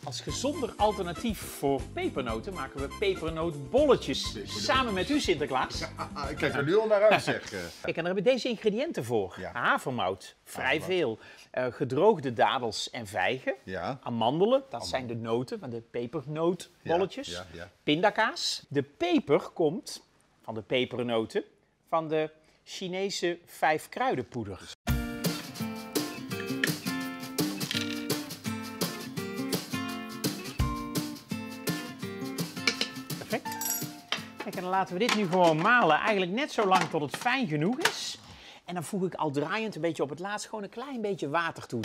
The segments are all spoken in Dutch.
Als gezonder alternatief voor pepernoten maken we pepernootbolletjes. Samen met u, Sinterklaas. Ik kijk er nu al naar uit, zeg. Kijk, en daar hebben we deze ingrediënten voor. Ja. Havermout, vrij veel. Gedroogde dadels en vijgen. Ja. Amandelen, dat zijn de noten van de pepernootbolletjes. Ja. Pindakaas. De peper komt van de pepernoten van de Chinese 5 kruidenpoeder. Perfect. Kijk, en dan laten we dit nu gewoon malen, eigenlijk net zo lang tot het fijn genoeg is. En dan voeg ik al draaiend een beetje op het laatst gewoon een klein beetje water toe.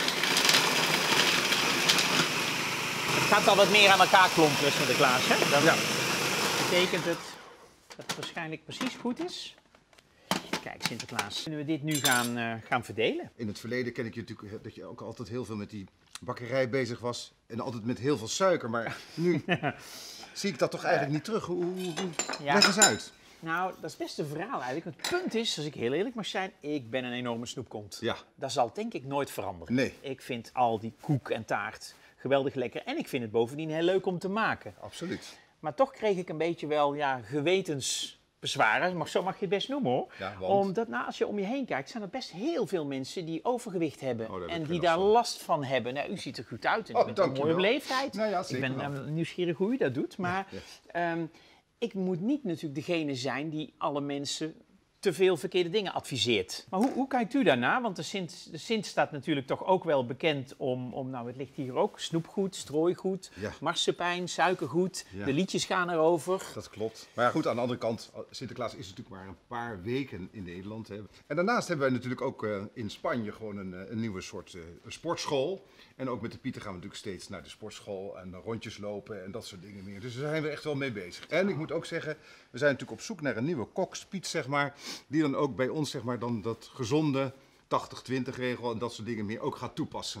Het gaat al wat meer aan elkaar klompen, Sinterklaas, hè? Dat betekent het dat het waarschijnlijk precies goed is. Kijk, Sinterklaas, kunnen we dit nu gaan verdelen? In het verleden ken ik je natuurlijk dat je ook altijd heel veel met die bakkerij bezig was. En altijd met heel veel suiker. Maar nu zie ik dat toch eigenlijk niet terug. Leg eens uit. Nou, dat is best een verhaal eigenlijk. Het punt is, als ik heel eerlijk mag zijn, ik ben een enorme snoepkont. Ja. Dat zal denk ik nooit veranderen. Nee. Ik vind al die koek en taart geweldig lekker. En ik vind het bovendien heel leuk om te maken. Absoluut. Maar toch kreeg ik een beetje wel gewetensbezwaren. Zo mag je het best noemen, hoor. Ja, want? Omdat als je om je heen kijkt, zijn er best heel veel mensen die overgewicht hebben. Oh, en die daar last van hebben. Nou, u ziet er goed uit en u bent een mooie op leeftijd. Nou ja, ik zeker ben nieuwsgierig hoe u dat doet. Maar ik moet niet natuurlijk degene zijn die alle mensen te veel verkeerde dingen adviseert. Maar hoe kijkt u daarna? Want de Sint staat natuurlijk toch ook wel bekend om nou, het ligt hier ook, snoepgoed, strooigoed, marsepein, suikergoed. Ja. De liedjes gaan erover. Dat klopt. Maar ja, goed, aan de andere kant, Sinterklaas is natuurlijk maar een paar weken in Nederland. Hè. En daarnaast hebben wij natuurlijk ook in Spanje gewoon een nieuwe soort sportschool. En ook met de Pieten gaan we natuurlijk steeds naar de sportschool en rondjes lopen en dat soort dingen meer. Dus daar zijn we echt wel mee bezig. En ik moet ook zeggen, we zijn natuurlijk op zoek naar een nieuwe kokspiet, zeg maar. Die dan ook bij ons, zeg maar, dan dat gezonde 80-20 regel en dat soort dingen meer ook gaat toepassen.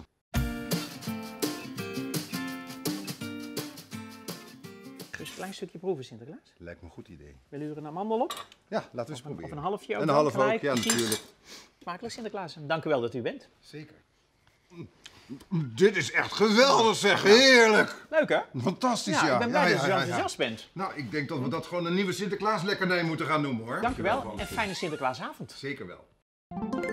Dus een klein stukje proeven, Sinterklaas. Lijkt me een goed idee. Wil u er een amandel op? Ja, laten we eens proberen. Of een halfje ook? Een half ook, gelijk, ja, precies. natuurlijk. Smakelijk, Sinterklaas. En dank u wel dat u bent. Zeker. Dit is echt geweldig, zeg. Heerlijk. Leuk, hè? Fantastisch, ja. Ik ben blij dat u zo ja. enthousiast bent. Nou, ik denk dat we dat gewoon een nieuwe Sinterklaas lekkernij moeten gaan noemen, hoor. Dank u wel en fijne Sinterklaasavond. Zeker wel.